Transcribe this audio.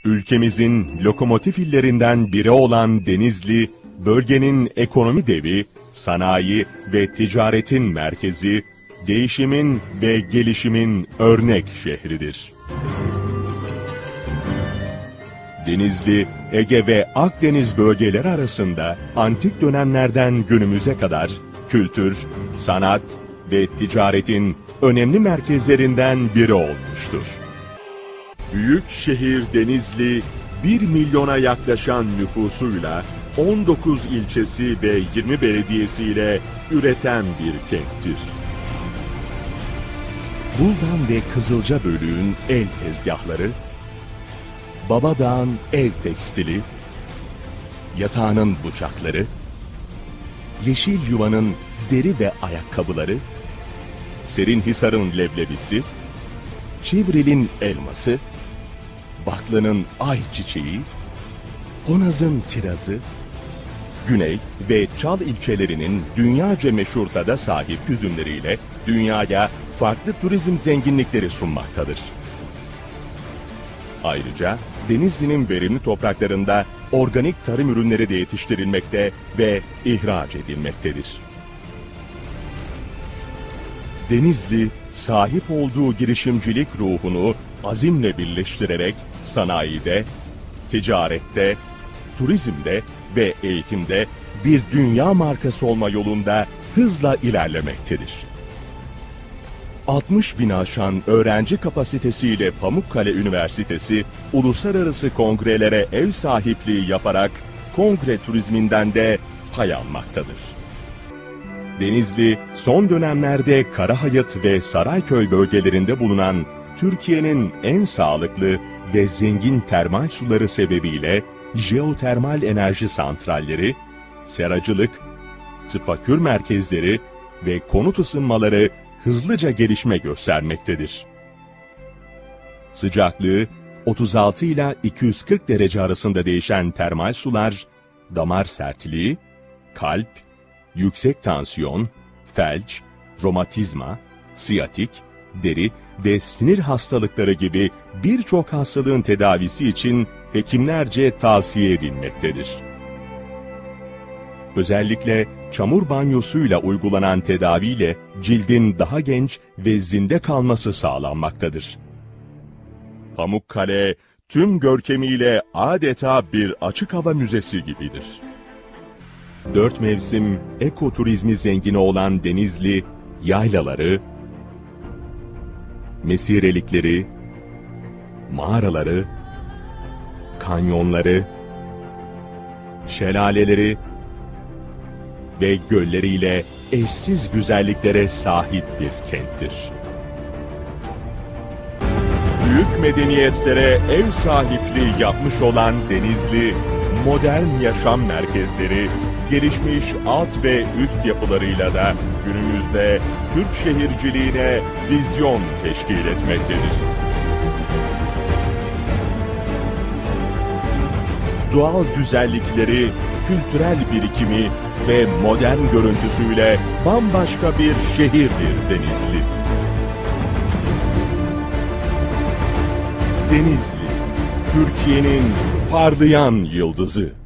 Ülkemizin lokomotif illerinden biri olan Denizli, bölgenin ekonomi devi, sanayi ve ticaretin merkezi, değişimin ve gelişimin örnek şehridir. Denizli, Ege ve Akdeniz bölgeleri arasında antik dönemlerden günümüze kadar kültür, sanat ve ticaretin önemli merkezlerinden biri olmuştur. Büyük şehir Denizli, 1 milyona yaklaşan nüfusuyla 19 ilçesi ve 20 belediyesiyle üreten bir kenttir. Buldan ve Kızılca Bölük'ün el tezgahları, Babadağ'ın el tekstili, Yatağan'ın bıçakları, Yeşil Yuva'nın deri ve ayakkabıları, Serinhisar'ın leblebisi, Çivril'in elması, Baklı'nın ayçiçeği, Honaz'ın kirazı, Güney ve Çal ilçelerinin dünyaca meşhur tada sahip üzümleriyle dünyaya farklı turizm zenginlikleri sunmaktadır. Ayrıca Denizli'nin verimli topraklarında organik tarım ürünleri de yetiştirilmekte ve ihraç edilmektedir. Denizli, sahip olduğu girişimcilik ruhunu azimle birleştirerek sanayide, ticarette, turizmde ve eğitimde bir dünya markası olma yolunda hızla ilerlemektedir. 60 bin aşan öğrenci kapasitesiyle Pamukkale Üniversitesi, uluslararası kongrelere ev sahipliği yaparak kongre turizminden de pay almaktadır. Denizli, son dönemlerde Karahayat ve Sarayköy bölgelerinde bulunan Türkiye'nin en sağlıklı ve zengin termal suları sebebiyle jeotermal enerji santralleri, seracılık, spakür merkezleri ve konut ısınmaları hızlıca gelişme göstermektedir. Sıcaklığı 36 ila 240 derece arasında değişen termal sular, damar sertliği, kalp, yüksek tansiyon, felç, romatizma, siyatik, deri ve sinir hastalıkları gibi birçok hastalığın tedavisi için hekimlerce tavsiye edilmektedir. Özellikle çamur banyosuyla uygulanan tedaviyle cildin daha genç ve zinde kalması sağlanmaktadır. Pamukkale, tüm görkemiyle adeta bir açık hava müzesi gibidir. 4 mevsim ekoturizmi zengini olan Denizli, yaylaları, mesirelikleri, mağaraları, kanyonları, şelaleleri ve gölleriyle eşsiz güzelliklere sahip bir kenttir. Büyük medeniyetlere ev sahipliği yapmış olan Denizli, modern yaşam merkezleri, gelişmiş alt ve üst yapılarıyla da günümüzde Türk şehirciliğine vizyon teşkil etmektedir. Doğal güzellikleri, kültürel birikimi ve modern görüntüsüyle bambaşka bir şehirdir Denizli. Denizli, Türkiye'nin parlayan yıldızı.